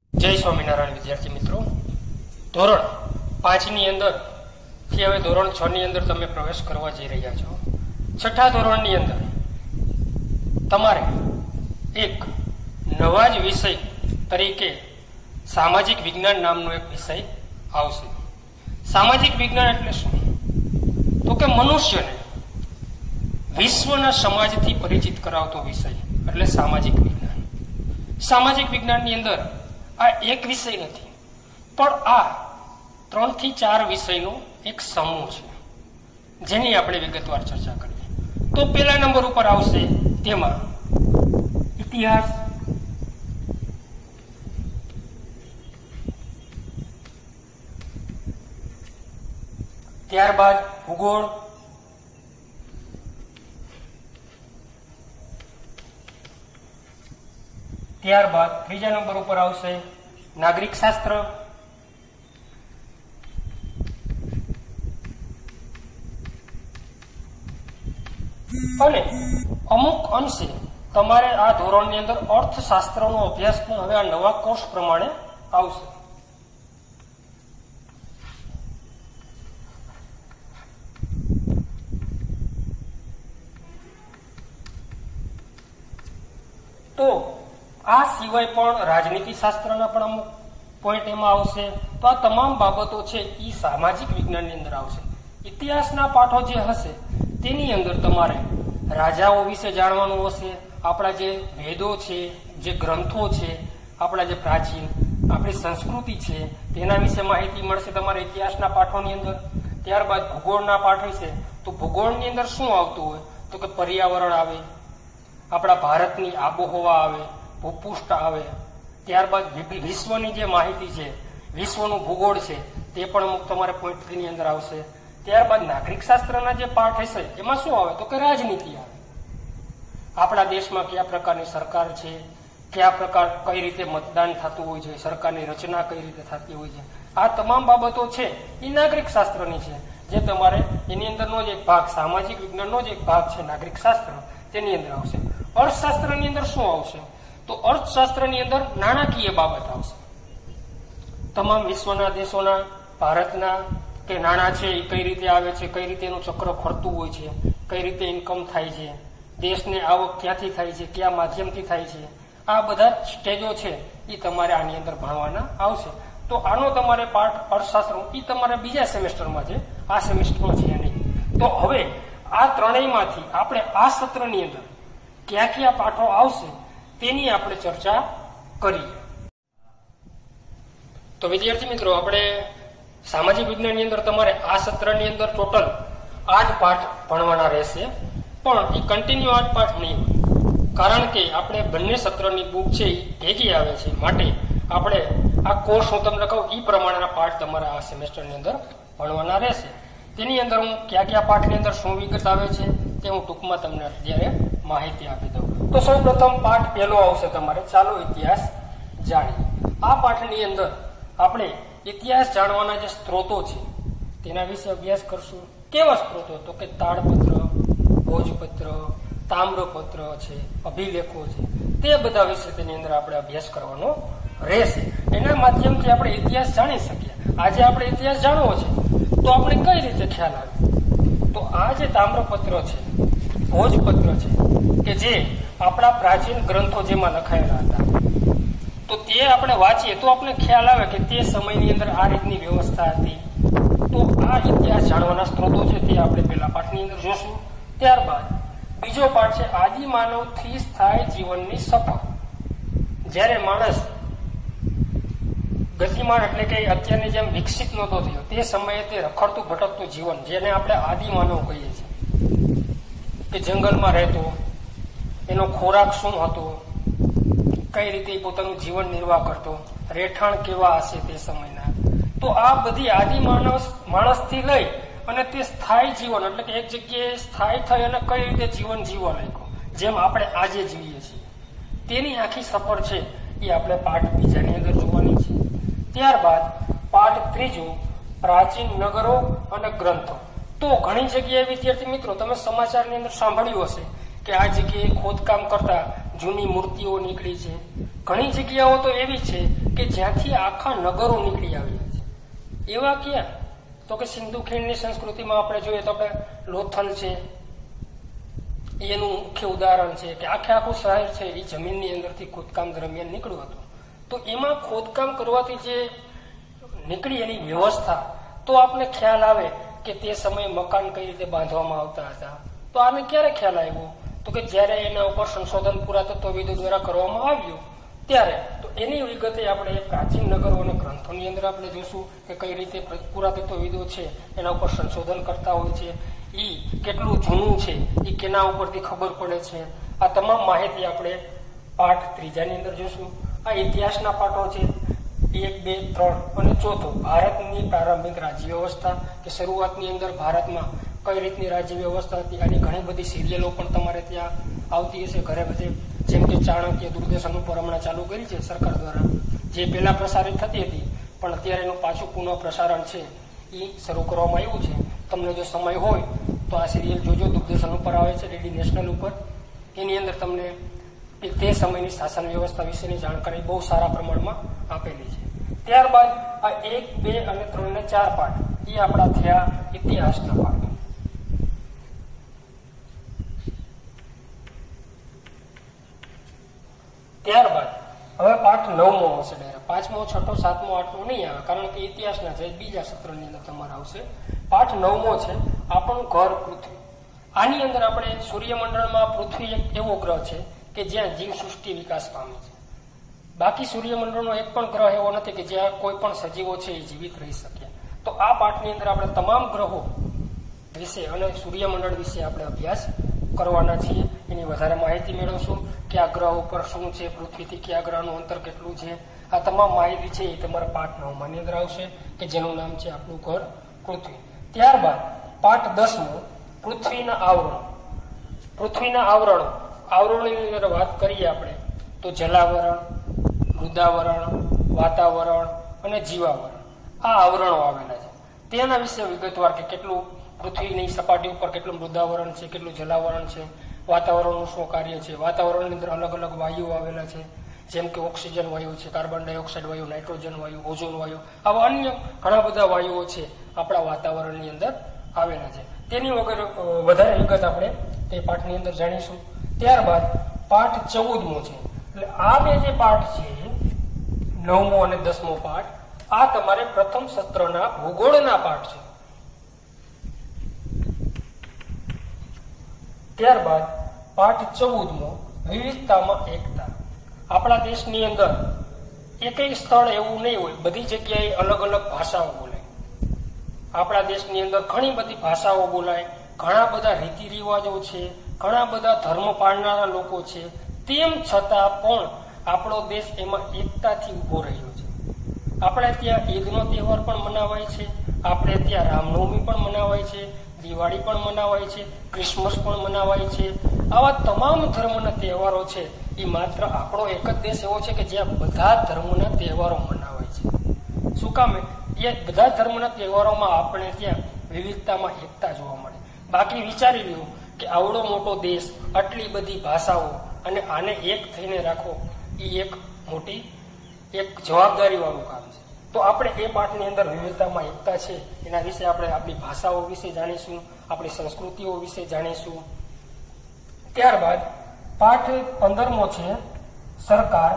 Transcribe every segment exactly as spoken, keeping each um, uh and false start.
જય સ્વામિનારાયણ વિદ્યાર્થી મિત્રો, ધોરણ પાંચ ની અંદર થી હવે ધોરણ છ ની અંદર તમે પ્રવેશ કરવા જઈ રહ્યા છો. છઠ્ઠા ધોરણ ની અંદર તમારે એક નવા જ વિષય તરીકે સામાજિક વિજ્ઞાન નામનો એક વિષય આવશે. સામાજિક વિજ્ઞાન એટલે શું? તો કે મનુષ્યને વિશ્વના સમાજથી પરિચિત કરાવતો વિષય એટલે સામાજિક વિજ્ઞાન. સામાજિક વિજ્ઞાનની અંદર આ એક વિષય નથી, પણ આ ત્રણ થી ચાર વિષયનો એક સમૂહ છે, જેની આપણે વિગતવાર ચર્ચા કરીએ. તો પહેલા નંબર ઉપર આવશે તેમાં ઇતિહાસ, ત્યારબાદ ભૂગોળ, ત્યારબાદ ત્રીજા નંબર ઉપર આવશે નાગરિક શાસ્ત્ર, અને અમુક અંશે તમારે આ ધોરણની અંદર અર્થશાસ્ત્રનો અભ્યાસ પણ હવે આ નવા કોર્સ પ્રમાણે આવશે. તો આ સિવાય પણ રાજનીતિ શાસ્ત્રના પણ અમુક પોઈન્ટ એમાં આવશે. તો આ તમામ બાબતો છે એ સામાજિક વિજ્ઞાનની અંદર આવશે. ઇતિહાસના પાઠો જે હશે તેની અંદર તમારે રાજાઓ વિશે જાણવાનું હશે, આપણા જે વેદો છે, જે ગ્રંથો છે, આપણા જે પ્રાચીન આપણી સંસ્કૃતિ છે તેના વિશે માહિતી મળશે તમારે ઇતિહાસના પાઠોની અંદર. ત્યારબાદ ભૂગોળના પાઠ હશે તો ભૂગોળની અંદર શું આવતું હોય તો કે પર્યાવરણ આવે, આપણા ભારતની આબોહવા આવે, ભૂપૃષ્ઠ આવે. ત્યારબાદ વિશ્વની જે માહિતી છે, વિશ્વનું ભૂગોળ છે તે પણ અમુક તમારે પોઈન્ટ થ્રી ની અંદર આવશે. ત્યારબાદ નાગરિક શાસ્ત્રના જે પાઠ હશે એમાં શું આવે તો કે રાજનીતિ આવે. આપણા દેશમાં કયા પ્રકારની સરકાર છે, કયા પ્રકાર કઈ રીતે મતદાન થતું હોય છે, સરકારની રચના કઈ રીતે થતી હોય છે, આ તમામ બાબતો છે એ નાગરિક શાસ્ત્રની છે, જે તમારે એની અંદરનો જ એક ભાગ, સામાજિક વિજ્ઞાનનો જ એક ભાગ છે નાગરિક શાસ્ત્ર, તેની અંદર આવશે. અર્થશાસ્ત્રની અંદર શું આવશે તો અર્થશાસ્ત્રની અંદર નાણાકીય બાબત આવશે. તમામ વિશ્વના દેશોના, ભારતના કે નાણાં છે એ કઈ રીતે આવે છે, કઈ રીતે એનું ચક્ર ફરતું હોય છે, કઈ રીતે ઇન્કમ થાય છે, દેશને આવક ક્યાંથી થાય છે, કયા માધ્યમથી થાય છે, આ બધા સ્ટેજો છે એ તમારે આની અંદર ભણવાના આવશે. તો આનો તમારે પાઠ અર્થશાસ્ત્ર એ તમારે બીજા સેમેસ્ટરમાં છે, આ સેમેસ્ટરમાં છે નહીં. તો હવે આ ત્રણેયમાંથી આપણે આ સત્રની અંદર ક્યાં ક્યાં પાઠો આવશે તેની આપણે ચર્ચા કરીએ. તો વિદ્યાર્થી મિત્રો, આપણે સામાજિક વિજ્ઞાનની અંદર તમારે આ સત્રની અંદર ટોટલ આઠ પાઠ ભણવાના રહેશે, પણ એ કન્ટિન્યુ આઠ પાઠ નહીં હોય, કારણ કે આપણે બંને સત્રની બુક છે એ ભેગી આવે છે, માટે આપણે આ કોર્સ હું તમને કહું એ પ્રમાણેના પાઠ તમારે આ સેમેસ્ટરની અંદર ભણવાના રહેશે. તેની અંદર હું કયા કયા પાઠની અંદર શું વિગત આવે છે તે હું ટૂંકમાં તમને અત્યારે માહિતી આપી દઉં. તો સૌ પ્રથમ પાઠ પહેલો આવશે તમારે ચાલો ઇતિહાસ જાણીએ. આ પાઠની અંદર આપણે ઇતિહાસ જાણવાના જે સ્ત્રોતો છે તેના વિશે અભ્યાસ કરશું. કેવા સ્ત્રોતો તો કે તાડપત્ર, ભોજપત્ર, તામ્રપત્ર છે, અભિલેખો છે, તે બધા વિશે તેની અંદર આપણે અભ્યાસ કરવાનો રહેશે. એના માધ્યમથી આપણે ઇતિહાસ જાણી શકીએ. આજે આપણે ઇતિહાસ જાણવો છે તો આપણે કઈ રીતે ખ્યાલ આવે તો આ જે તામ્રપત્ર છે, ભોજપત્ર છે કે જે આપણા પ્રાચીન ગ્રંથો જેમાં લખાયેલા હતા, તો તે આપણે વાંચીએ તો આપણે ખ્યાલ આવે કે તે સમયની અંદર આ રીતની વ્યવસ્થા હતી. તો આ ઇતિહાસ જાણવાના સ્ત્રોતો છે તે આપણે પહેલા પાઠની અંદર જોશું. ત્યારબાદ બીજો પાઠ છે આદિ માનવથી સ્થાયી જીવનની સફર. જ્યારે માણસ ગતિમાન એટલે કે અત્યારની જેમ વિકસિત નહોતો થયો તે સમયે તે રખડતું ભટકતું જીવન, જેને આપણે આદિ માનવ કહીએ છીએ, કે જંગલમાં રહેતો, એનો ખોરાક શું હતો, કઈ રીતે પોતાનું જીવન નિર્વાહ કરતો, રહેઠાણ કેવા હશે તે સમયના. તો આ બધી આદિ માનવ માણસથી લઈ અને તે સ્થાયી જીવન એટલે કે એક જગ્યાએ સ્થાયી થઈ અને કઈ રીતે જીવન જીવવા લાગ્યો, જેમ આપણે આજે જીવીએ છીએ, તેની આખી સફર છે એ આપણે પાઠ બીજાની અંદર જોવાની છે. ત્યારબાદ પાઠ ત્રીજો પ્રાચીન નગરો અને ગ્રંથો. તો ઘણી જગ્યાએ વિદ્યાર્થી મિત્રો તમે સમાચારની અંદર સાંભળ્યું હશે કે આ જગ્યાએ ખોદકામ કરતા જૂની મૂર્તિઓ નીકળી છે. ઘણી જગ્યાઓ તો એવી છે કે જ્યાંથી આખા નગરો નીકળી આવ્યા છે. એવા ક્યાં? તો કે સિંધુ ખીણની સંસ્કૃતિમાં આપણે જોઈએ તો આપણે લોથલ છે એનું મુખ્ય ઉદાહરણ છે કે આખે આખું શહેર છે એ જમીનની અંદરથી ખોદકામ દરમિયાન નીકળ્યું હતું. તો એમાં ખોદકામ કરવાથી જે નીકળી એની વ્યવસ્થા, તો આપને ખ્યાલ આવે કે તે સમયે મકાન કઈ રીતે બાંધવામાં આવતા હતા. તો આને ક્યારે ખ્યાલ આવ્યો? તો કે જયારે એના ઉપર સંશોધન પુરાતત્વવિદો દ્વારા કરવામાં આવ્યું ત્યારે. તો એની વિગતે આપણે પ્રાચીન નગરો અને ગ્રંથોની અંદર આપણે જોશું કે કઈ રીતે પુરાતત્વવિદો છે એના ઉપર સંશોધન કરતા હોય છે, ઈ કેટલું જૂનું છે એ કેના ઉપરથી ખબર પડે છે. આ તમામ માહિતી આપણે પાઠ ત્રીજાની અંદર જોશું. આ ઇતિહાસના પાઠો છે એક, બે, ત્રણ અને ચોથો ભારતની પ્રારંભિક રાજ્ય વ્યવસ્થા કે શરૂઆતની અંદર ભારતમાં કઈ રીતની રાજ્ય વ્યવસ્થા હતી. આની ઘણી બધી સિરિયલો પણ તમારે ત્યાં આવતી હશે ઘરે બધે, જેમ કે ચાણક્ય દૂરદર્શન ઉપર હમણાં ચાલુ કરી છે સરકાર દ્વારા, જે પહેલા પ્રસારિત થતી હતી પણ અત્યારે એનું પાછું પુનઃ પ્રસારણ છે એ શરૂ કરવામાં આવ્યું છે. તમને જો સમય હોય તો આ સિરિયલ જોજો, દૂરદર્શન ઉપર આવે છે, ડીડી નેશનલ ઉપર. એની અંદર તમને તે સમયની શાસન વ્યવસ્થા વિશેની જાણકારી બહુ સારા પ્રમાણમાં આપેલી છે. ત્યારબાદ આ એક, બે અને ત્રણ ને ચાર પાઠ એ આપણા થયા ઇતિહાસના પાઠ. ત્યારબાદ હવે પાઠ નવમો આવશે ડાયરેક્ટ. પાંચમો, છઠ્ઠો, સાતમો, આઠમો નહીં આવે કારણ કે ઇતિહાસના છે, બીજા સત્રની અંદર તમારે આવશે. પાઠ નવમો છે આપણું ઘર પૃથ્વી. આની અંદર આપણે સૂર્યમંડળમાં પૃથ્વી એક એવો ગ્રહ છે કે જ્યાં જીવ સૃષ્ટિ વિકાસ પામી છે. બાકી સૂર્યમંડળનો એક પણ ગ્રહ એવો નથી કે જ્યાં કોઈ પણ સજીવો છે એ જીવિત રહી શકે. તો આ પાઠની અંદર આપણે તમામ ગ્રહો વિશે અને સૂર્યમંડળ વિશે આપણે અભ્યાસ કરવાના છીએ. એની વધારે માહિતી મેળવશું કે આ ગ્રહ ઉપર શું છે, પૃથ્વીથી કયા ગ્રહનું અંતર કેટલું છે. આ તમામ માહિતી છે એ તમારા પાઠ નવમાની અંદર આવશે કે જેનું નામ છે આપણું ઘર પૃથ્વી. ત્યારબાદ પાઠ દસમો પૃથ્વીના આવરણ. પૃથ્વીના આવરણો આવરણોની અંદર વાત કરીએ આપણે તો જલાવરણ, મૃદાવરણ, વાતાવરણ અને જીવાવરણ આ આવરણો આવેલા છે. તેના વિશે વિગતવાર કે કેટલું પૃથ્વીની સપાટી ઉપર કેટલું મૃદાવરણ છે, કેટલું જલાવરણ છે, વાતાવરણનું શું કાર્ય છે. વાતાવરણની અંદર અલગ અલગ વાયુઓ આવેલા છે, જેમ કે ઓક્સિજન વાયુ છે, કાર્બન ડાયોક્સાઇડ વાયુ, નાઇટ્રોજન વાયુ, ઓઝોન વાયુ, આવા અન્ય ઘણા બધા વાયુઓ છે આપણા વાતાવરણની અંદર આવેલા છે. તેની વગર વધારે વિગત આપણે તે પાઠની અંદર જાણીશું. ત્યારબાદ પાઠ ચૌદમો છે. એટલે આ બે જે પાઠ છે નવમો અને દસમો પાઠ, આ તમારે પ્રથમ સત્રના ભૂગોળના પાઠ છે. ત્યારબાદ પાઠ ચૌદમો વિવિધતામાં એકતા. આપણા દેશની અંદર એકેય સ્થળ એવું નહીં હોય, બધી જગ્યાએ અલગ અલગ ભાષાઓ બોલાય. આપણા દેશની અંદર ઘણી બધી ભાષાઓ બોલાય, ઘણા બધા રીતિ રિવાજો છે, ઘણા બધા ધર્મ પાળનારા લોકો છે. તેમ છતાં પણ આપણો દેશ એમાં એકતાથી ઉભો રહ્યો છે. આપણે ત્યાં ઈદનો તહેવાર પણ મનાવાય છે, આપણે ત્યાં રામનવમી પણ મનાવાય છે, દિવાળી પણ મનાવાય છે, ક્રિસમસ પણ મનાવાય છે. આવા તમામ ધર્મના તહેવારો છે એ માત્ર આપણો એક જ દેશ એવો છે કે જ્યાં બધા ધર્મના તહેવારો મનાવાય છે. શું કામ? એ બધા ધર્મના તહેવારોમાં આપણે ત્યાં વિવિધતામાં એકતા જોવા મળે. બાકી વિચારી લ્યો કે આવડો મોટો દેશ, આટલી બધી ભાષાઓ, અને આને એક થઈને રાખો એ એક મોટી એક જવાબદારી વાળું કામ છે. તો આપણે એ પાઠની અંદર વિવિધતામાં એકતા છે એના વિશે આપણે આપણી ભાષાઓ વિશે જાણીશું, આપણી સંસ્કૃતિઓ વિશે જાણીશું. ત્યારબાદ પાઠ પંદરમો છે સરકાર.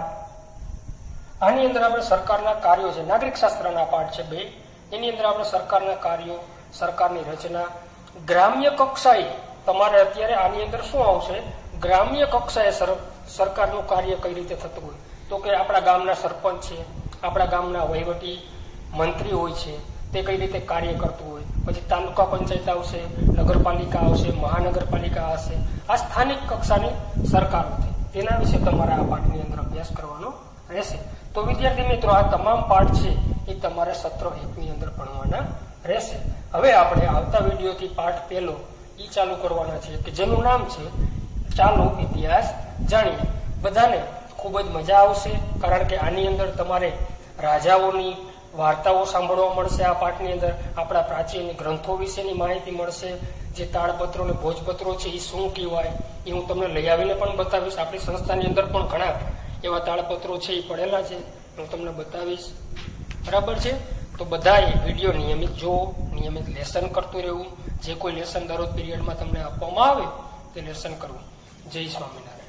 આની અંદર આપણે સરકારના કાર્યો છે, નાગરિક શાસ્ત્રના પાઠ છે બે. એની અંદર આપણે સરકારના કાર્યો, સરકારની રચના, ગ્રામ્ય કક્ષાએ તમારે અત્યારે આની અંદર શું આવશે, ગ્રામ્ય કક્ષાએ સરકારનું કાર્ય કઈ રીતે થતું હોય. તો કે આપણા ગામના સરપંચ છે, આપણા ગામના વહીવટી મંત્રી હોય છે, તે કઈ રીતે કાર્ય કરતું હોય. પછી તાલુકા પંચાયત આવશે, નગરપાલિકા આવશે, મહાનગરપાલિકા આવશે. આ સ્થાનિક કક્ષાની સરકાર હતી. તેના વિશે તમારે આ પાઠની અંદર અભ્યાસ કરવાનો રહેશે. તો વિદ્યાર્થી મિત્રો, આ તમામ પાઠ છે એ તમારે સત્ર એકની અંદર ભણવાના રહેશે. હવે આપણે આવતા વિડીયોથી પાઠ પહેલો એ ચાલુ કરવાના છે કે જેનું નામ છે ચાલો ઇતિહાસ જાણીએ. બધાને ખૂબ જ મજા આવશે કારણ કે આની અંદર તમારે રાજાઓની વાર્તાઓ સાંભળવા મળશે. આ પાઠની અંદર આપણા પ્રાચીન ગ્રંથો વિશેની માહિતી મળશે. જે તાળપત્રો અને ભોજપત્રો છે એ શું કહેવાય એ હું તમને લઈ આવીને પણ બતાવીશ. આપણી સંસ્થાની અંદર પણ ઘણા એવા તાળપત્રો છે એ પડેલા છે હું તમને બતાવીશ. બરાબર છે? તો બધાએ વિડીયો નિયમિત જોવો, નિયમિત લેસન કરતું રહેવું. જે કોઈ લેસન દરરોજ પીરિયડમાં તમને આપવામાં આવે તે લેસન કરવું. જય સ્વામિનારાયણ.